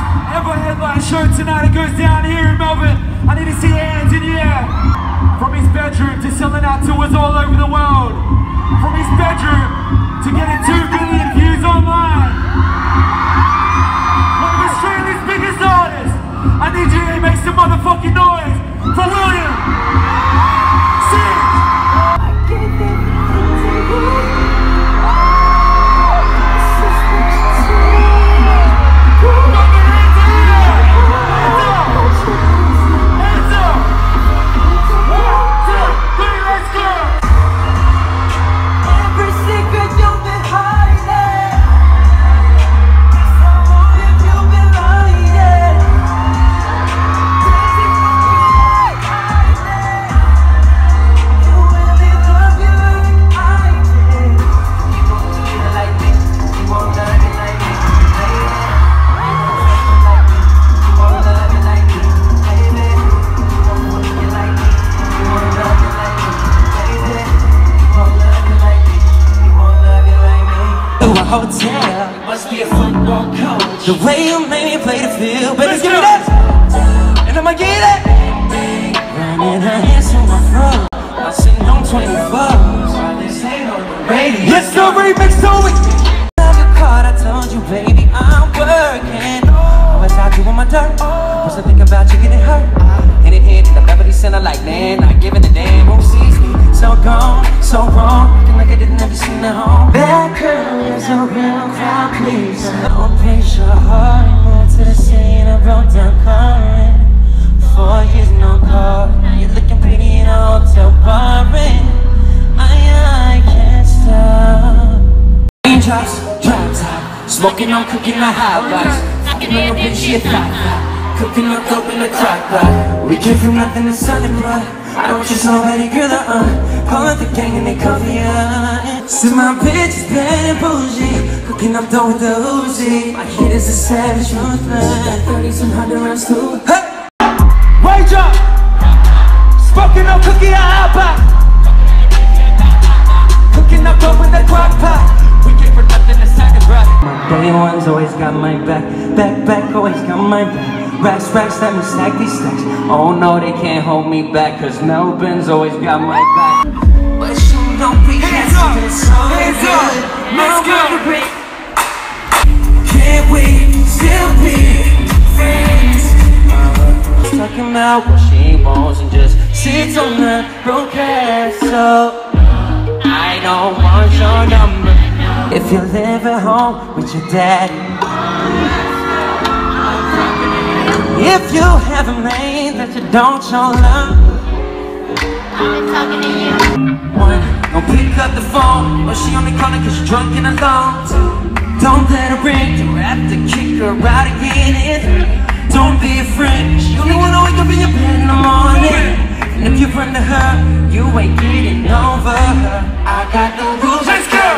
Everyone headline show tonight, it goes down here in Melbourne. I need to see your hands in the air. From his bedroom to selling out tours all over the world. From his bedroom to getting 2 billion views online. One of Australia's biggest artists. I need you to make some motherfucking noise for William Singe. Hotel, must be a football coach. The way you made me play the field, baby, give me that, and I'ma get it. Running her hands on my throat, I'm sitting on 24s while they say on the radio. Yes, the remix to it. Love your card, I told you, baby, I'm working. Always out doing my dirt. What's I think about you getting hurt? And it hit the Beverly Center like man, not giving a damn. Who sees me so gone, so wrong, looking like I didn't ever see the home. That girl is a real crowd pleaser. Don't picture her, moved to the scene, I broke down crying. 4 years no call, now you're looking pretty in a hotel bar. I can't stop. Raindrops, drop top, smoking on cooking the hot box. Fucking on your bitch, she a thot. Cooking up dope in the crock pot. We came from nothing to something, but I don't just already, girl, call up the gang and they cover ya. See my bitch is bad and bougie, cooking up dope with the Uzi. My hit is a savage ruthless. Got 30s and 100 rounds too. Hey! Wage up! Smoking up cookie the hot pot. Cooking up dope in the crock pot. We came from nothing to something, bruh. My day ones always got my back. Back, always got my back. Racks, let me stack these stacks. Oh no, they can't hold me back, cause Melbourne's always got my back. But you don't be hesitant, so good. Melbourne, can't we still be friends? Talking about what she wants and just sits on the broadcast. So I don't want your number if you live at home with your daddy. If you have a maid that you don't show love, I'm talking to you. One, don't pick up the phone, or she only calling cause you're drunk and alone. Don't let her ring, you have to kick her out again. Don't be afraid, she only wanna wake up in your bed in the morning. And if you run to her, you ain't getting over her. I got no rules. Let's go!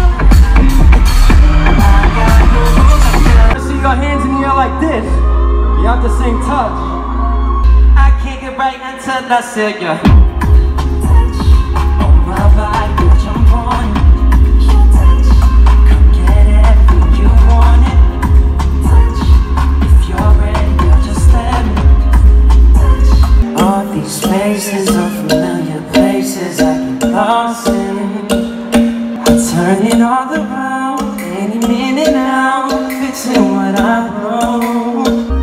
I see your hands in the air like this. You have the same touch. I can't get right until I said ya. Touch on my vibe, bitch, I'm on it. Touch, come get everything you want it. Touch, if you're ready, girl, just let me. Touch, all these places are familiar places I get lost in. I turn it all around, any minute now, fixing what I wrote.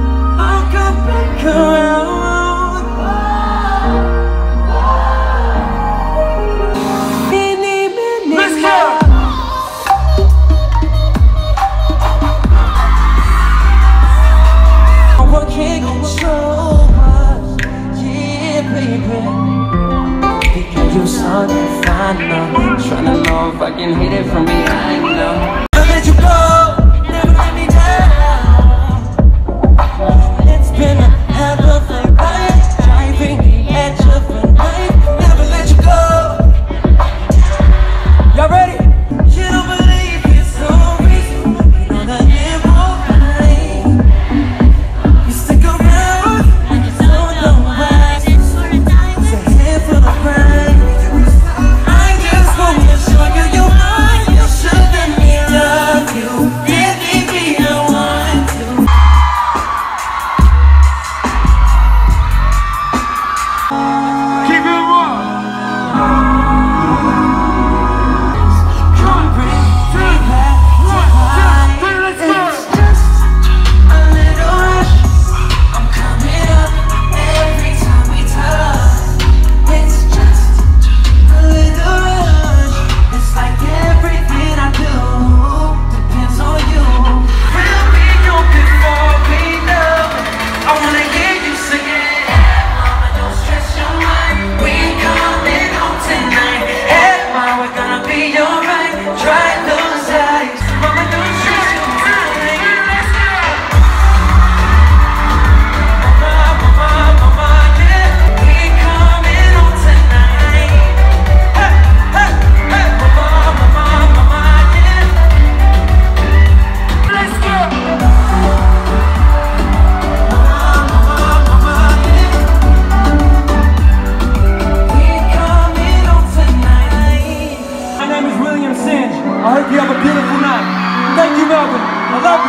Tryna know if I can hit it from behind, no. Never let you go, never let me down. It's been a hell of a ride, driving the edge of a night. Never let you go. Y'all ready? You don't believe it's over, you know that it won't rain. You stick around, and you don't know why. It's a handful of pride. I just wanna show you you're mine, you shouldn't be done. have a beautiful night. Thank you, Melbourne. I love you.